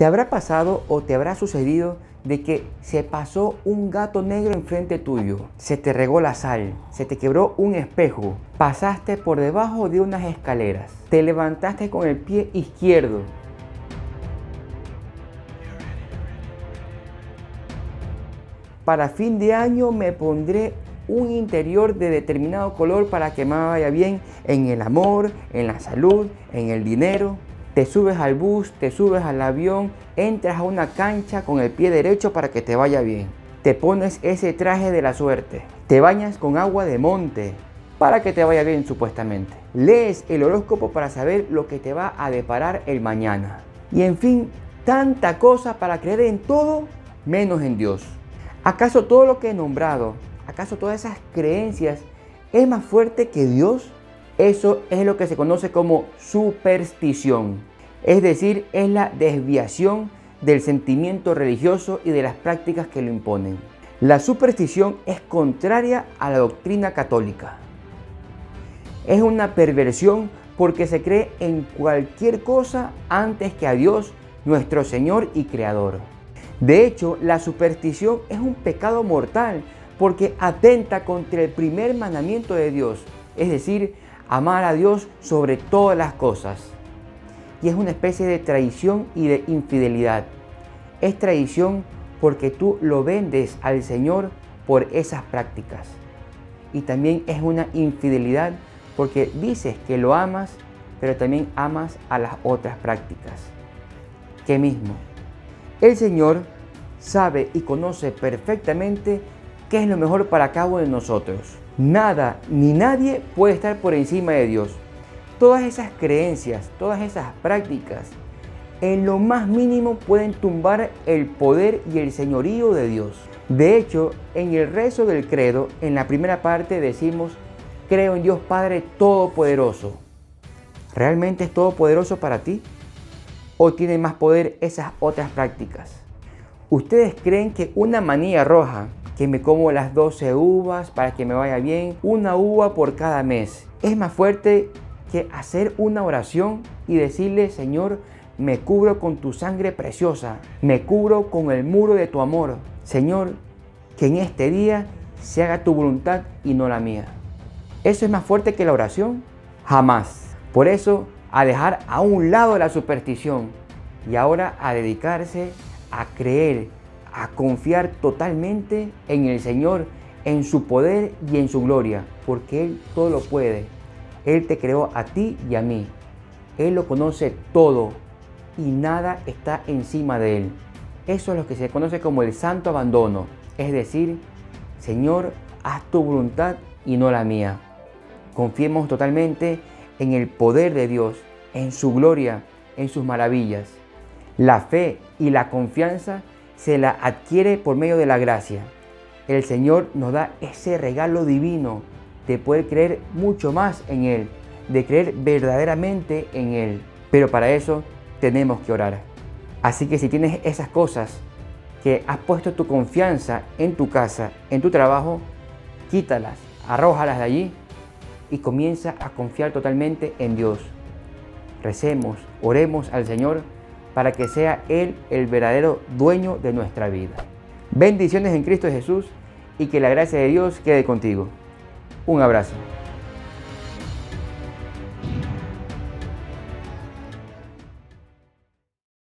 ¿Te habrá pasado o te habrá sucedido de que se pasó un gato negro enfrente tuyo? Se te regó la sal, se te quebró un espejo, pasaste por debajo de unas escaleras, te levantaste con el pie izquierdo. Para fin de año me pondré un interior de determinado color para que me vaya bien en el amor, en la salud, en el dinero. Te subes al bus, te subes al avión, entras a una cancha con el pie derecho para que te vaya bien. Te pones ese traje de la suerte. Te bañas con agua de monte para que te vaya bien supuestamente. Lees el horóscopo para saber lo que te va a deparar el mañana. Y en fin, tanta cosa para creer en todo menos en Dios. ¿Acaso todo lo que he nombrado, acaso todas esas creencias es más fuerte que Dios? Eso es lo que se conoce como superstición. Es decir, es la desviación del sentimiento religioso y de las prácticas que lo imponen. La superstición es contraria a la doctrina católica. Es una perversión porque se cree en cualquier cosa antes que a Dios, nuestro Señor y Creador. De hecho, la superstición es un pecado mortal porque atenta contra el primer mandamiento de Dios, es decir, amar a Dios sobre todas las cosas. Y es una especie de traición y de infidelidad. Es traición porque tú lo vendes al Señor por esas prácticas. Y también es una infidelidad porque dices que lo amas, pero también amas a las otras prácticas. ¿Qué mismo? El Señor sabe y conoce perfectamente qué es lo mejor para cada uno de nosotros. Nada ni nadie puede estar por encima de Dios. Todas esas creencias, todas esas prácticas, en lo más mínimo pueden tumbar el poder y el señorío de Dios. De hecho, en el rezo del credo, en la primera parte decimos: creo en Dios Padre Todopoderoso. ¿Realmente es todopoderoso para ti? ¿O tienen más poder esas otras prácticas? ¿Ustedes creen que una manilla roja, que me como las 12 uvas para que me vaya bien, una uva por cada mes, es más fuerte que hacer una oración y decirle: Señor, me cubro con tu sangre preciosa, me cubro con el muro de tu amor? Señor, que en este día se haga tu voluntad y no la mía. ¿Eso es más fuerte que la oración? Jamás. Por eso, a dejar a un lado la superstición y ahora a dedicarse a creer, a confiar totalmente en el Señor, en su poder y en su gloria, porque Él todo lo puede. Él te creó a ti y a mí. Él lo conoce todo y nada está encima de Él. Eso es lo que se conoce como el santo abandono, es decir, Señor, haz tu voluntad y no la mía. Confiemos totalmente en el poder de Dios, en su gloria, en sus maravillas. La fe y la confianza se la adquiere por medio de la gracia. El Señor nos da ese regalo divino de poder creer mucho más en Él, de creer verdaderamente en Él. Pero para eso tenemos que orar. Así que si tienes esas cosas que has puesto tu confianza en tu casa, en tu trabajo, quítalas, arrójalas de allí y comienza a confiar totalmente en Dios. Recemos, oremos al Señor para que sea Él el verdadero dueño de nuestra vida. Bendiciones en Cristo Jesús y que la gracia de Dios quede contigo. Un abrazo.